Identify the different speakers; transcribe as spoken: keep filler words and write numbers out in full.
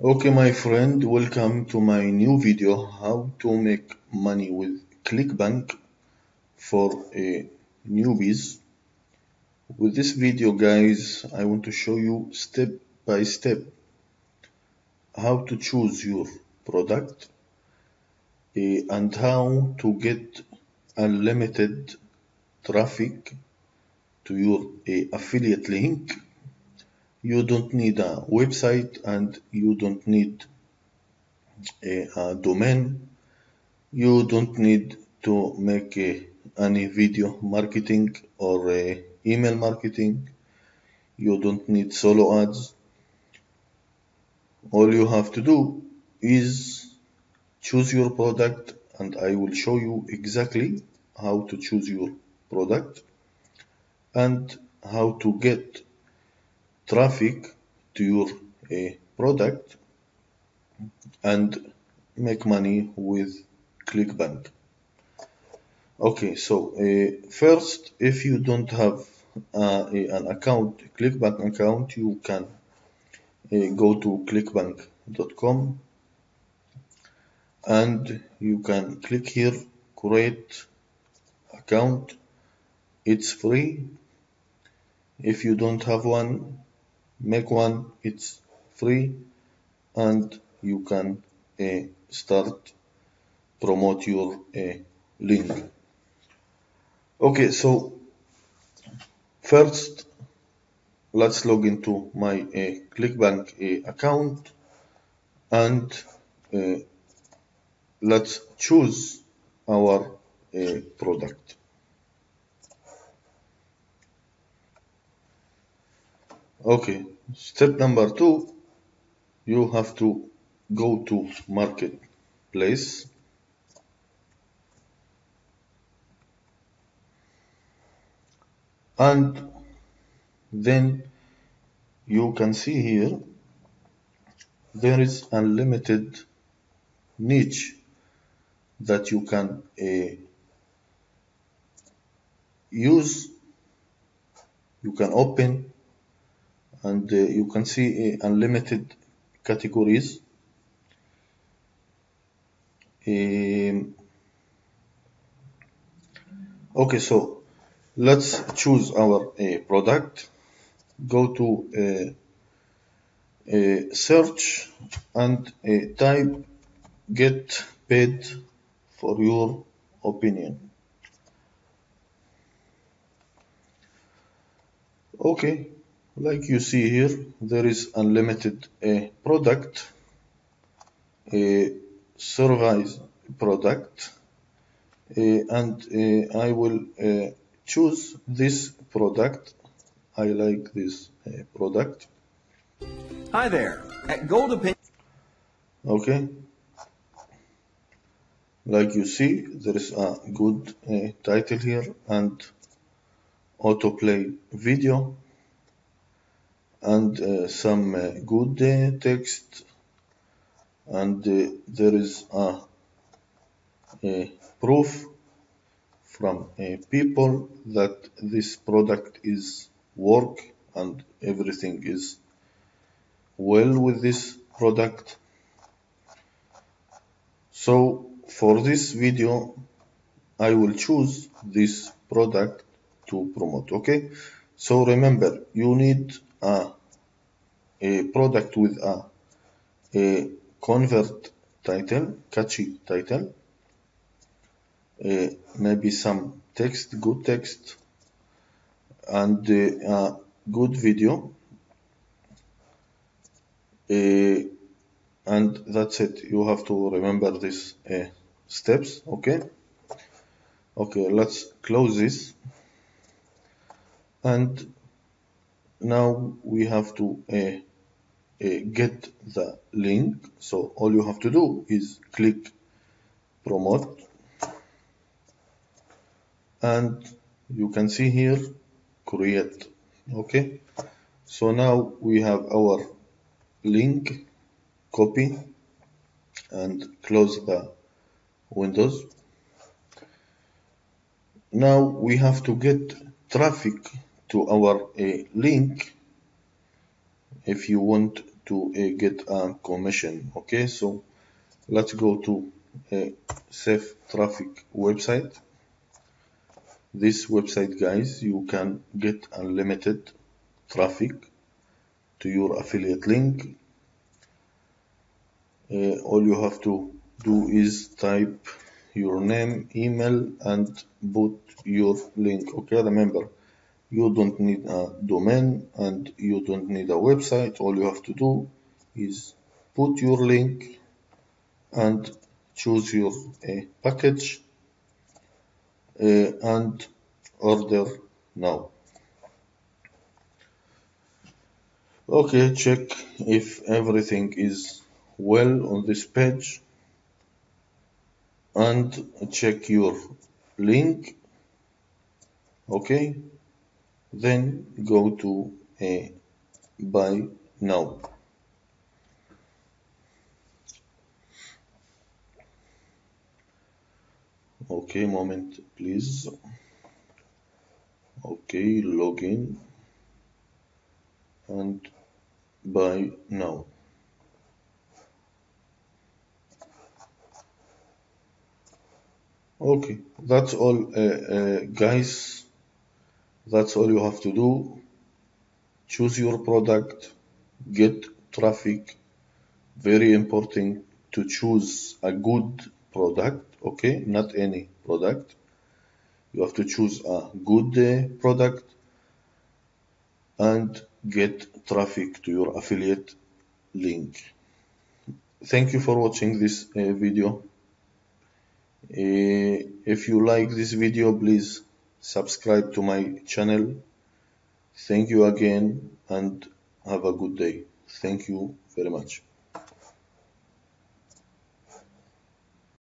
Speaker 1: Okay, my friend, welcome to my new video, how to make money with ClickBank for uh, newbies. With this video, guys, I want to show you step by step how to choose your product uh, and how to get unlimited traffic to your uh, affiliate link. You don't need a website and you don't need a, a domain. You don't need to make uh, any video marketing or uh, email marketing. You don't need solo ads. All you have to do is choose your product, and I will show you exactly how to choose your product and how to get traffic to your uh, product and make money with ClickBank. Okay, so uh, first, if you don't have uh, a, an account, ClickBank account, you can uh, go to clickbank dot com and you can click here, create account. It's free. If you don't have one, make one. It's free, and you can uh, start promote your uh, link. Okay, so first let's log into my uh, ClickBank uh, account and uh, let's choose our uh, product. Okay, step number two, you have to go to marketplace and then you can see here there is unlimited niche that you can uh, use, you can open, and uh, you can see uh, unlimited categories. Um, okay, so let's choose our uh, product. Go to uh, uh, search and uh, type get paid for your opinion. Okay, like you see here, there is unlimited uh, product, a service product, uh, and uh, I will uh, choose this product. I like this uh, product.
Speaker 2: Hi there. At Gold Opinion.
Speaker 1: Okay, like you see, there is a good uh, title here and autoplay video and uh, some uh, good uh, text, and uh, there is a, a proof from uh, people that this product is work and everything is well with this product. So for this video I will choose this product to promote. Okay, so remember, you need a, a product with a, a convert title, catchy title, uh, maybe some text, good text, and uh, a good video, uh, and that's it. You have to remember these uh, steps. Okay, okay, let's close this, and now we have to uh, uh, get the link. So all you have to do is click promote, and you can see here create. Okay, so now we have our link, copy and close the windows. Now we have to get traffic to our uh, link if you want to uh, get a commission. Okay, so let's go to a safe traffic website. This website, guys, you can get unlimited traffic to your affiliate link. Uh, all you have to do is type your name, email, and put your link. Okay, remember, you don't need a domain and you don't need a website. All you have to do is put your link and choose your uh, package uh, and order now. Okay, check if everything is well on this page and check your link. Okay, then go to a buy now. Okay, moment please. Okay, login and buy now. Okay, that's all, uh, uh, guys. That's all you have to do. Choose your product, get traffic. Very important to choose a good product, okay? Not any product. You have to choose a good uh, product and get traffic to your affiliate link. Thank you for watching this uh, video. Uh, if you like this video, please subscribe to my channel. Thank you again and have a good day. Thank you very much.